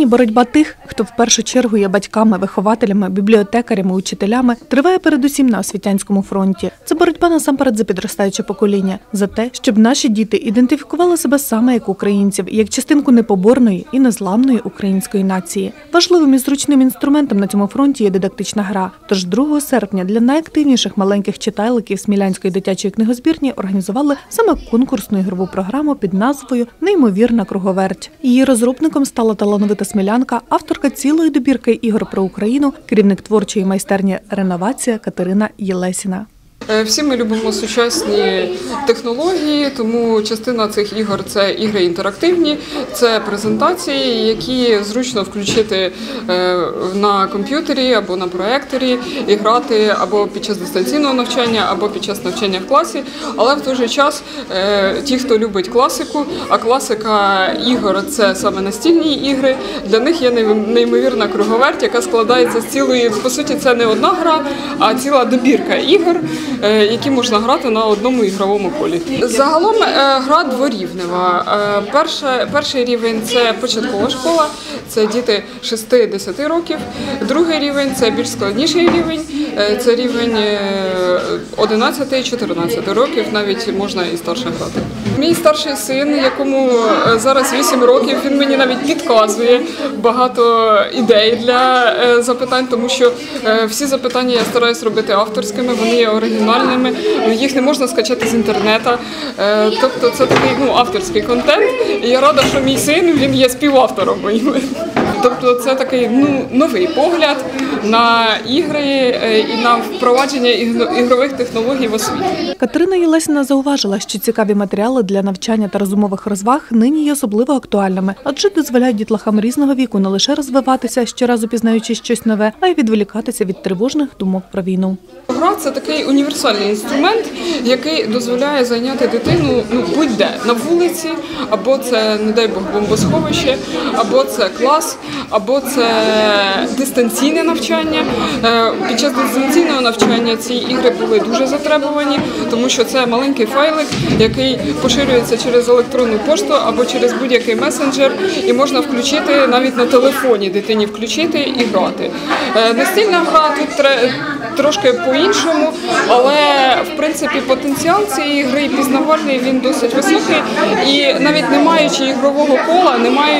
Нині боротьба тих, хто в першу чергу є батьками, вихователями, бібліотекарями, учителями, триває передусім на освітянському фронті. Це боротьба насамперед за підростаюче покоління, за те, щоб наші діти ідентифікували себе саме як українців, як частинку непоборної і незламної української нації. Важливим і зручним інструментом на цьому фронті є дидактична гра. Тож 2 серпня для найактивніших маленьких читайликів Смілянської дитячої книгозбірні організували саме конкурсну ігрову програму під назвою «Неймовірна круговерть». Її розробником стала талановита смілянка, авторка цілої добірки ігор про Україну, керівник творчої майстерні «Реновація» Катерина Єлесіна. Всі ми любимо сучасні технології, тому частина цих ігор – це ігри інтерактивні, це презентації, які зручно включити на комп'ютері або на проекторі і грати або під час дистанційного навчання, або під час навчання в класі. Але в той же час ті, хто любить класику, а класика ігор – це саме настільні ігри, для них є неймовірна круговерть, яка складається з цілої, по суті, це не одна гра, а ціла добірка ігор, які можна грати на одному ігровому полі. Загалом гра дворівнева. Перший рівень – це початкова школа, це діти 6-10 років. Другий рівень – це більш складніший рівень, це рівень 11-14 років, навіть можна і старше грати. Мій старший син, якому зараз 8 років, він мені навіть підказує багато ідей для запитань, тому що всі запитання я стараюсь робити авторськими, вони є оригінальними, їх не можна скачати з інтернету. Тобто це такий авторський контент, і я рада, що мій син, він є співавтором моїм. Тобто це такий новий погляд на ігри і на впровадження ігрових технологій в освіті. Катерина Єлесіна зауважила, що цікаві матеріали для навчання та розумових розваг нині є особливо актуальними, адже дозволяють дітлахам різного віку не лише розвиватися, щоразу пізнаючи щось нове, а й відволікатися від тривожних думок про війну. Гра – це такий універсальний інструмент, який дозволяє зайняти дитину будь-де, на вулиці, або це, не дай Бог, бомбосховище, або це клас, або це дистанційне навчання. Під час дистанційного навчання ці ігри були дуже затребувані, тому що це маленький файлик, який поширюється через електронну пошту або через будь-який месенджер, і можна включити навіть на телефоні дитині включити і грати. Настільна гра тут трошки по-іншому, але в принципі потенціал цієї гри пізнавальний, він досить високий, і навіть не маючи ігрового кола,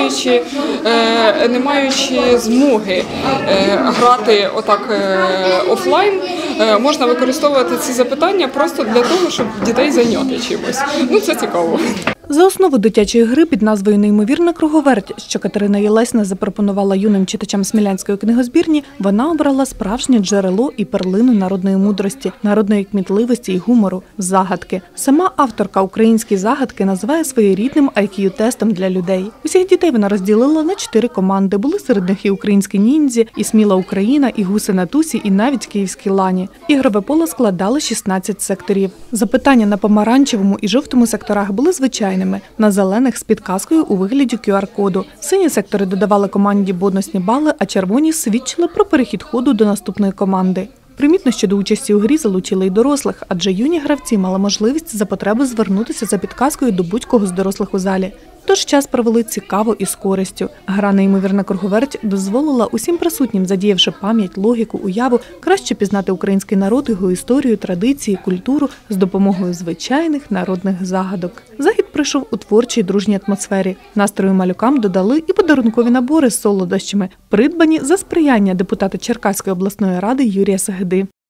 не маючи змоги грати отак офлайн, можна використовувати ці запитання просто для того, щоб дітей зайняти чимось. Це цікаво. За основу дитячої гри під назвою «Неймовірна круговерть», що Катерина Єлесіна запропонувала юним читачам Смілянської книгозбірні, вона обрала справжнє джерело і перлину народної мудрості, народної кмітливості і гумору – загадки. Сама авторка «Українські загадки» називає своєрідним IQ-тестом для людей. Усіх дітей вона розділила на 4 команди. Були серед них і українські ніндзі, і сміла Україна, і гуси на тусі, і навіть київські лані. Ігрове поле складали 16 секторів. Запитання на помаранчевому і жовтому секторах були звичайними. На зелених – з підказкою у вигляді QR-коду. Сині сектори додавали команді бонусні бали, а червоні свідчили про перехід ходу до наступної команди. Примітно, що до участі у грі залучили й дорослих, адже юні гравці мали можливість за потреби звернутися за підказкою до будь-кого з дорослих у залі. Тож час провели цікаво і з користю. Гра «Неймовірна круговерть» дозволила усім присутнім, задіявши пам'ять, логіку, уяву, краще пізнати український народ, його історію, традиції, культуру з допомогою звичайних народних загадок. Захід пройшов у творчій дружній атмосфері. Настрою малюкам додали і подарункові набори з солодощами, придбані за сприяння депутата Черкаської обласної ради Юрія Сагиди.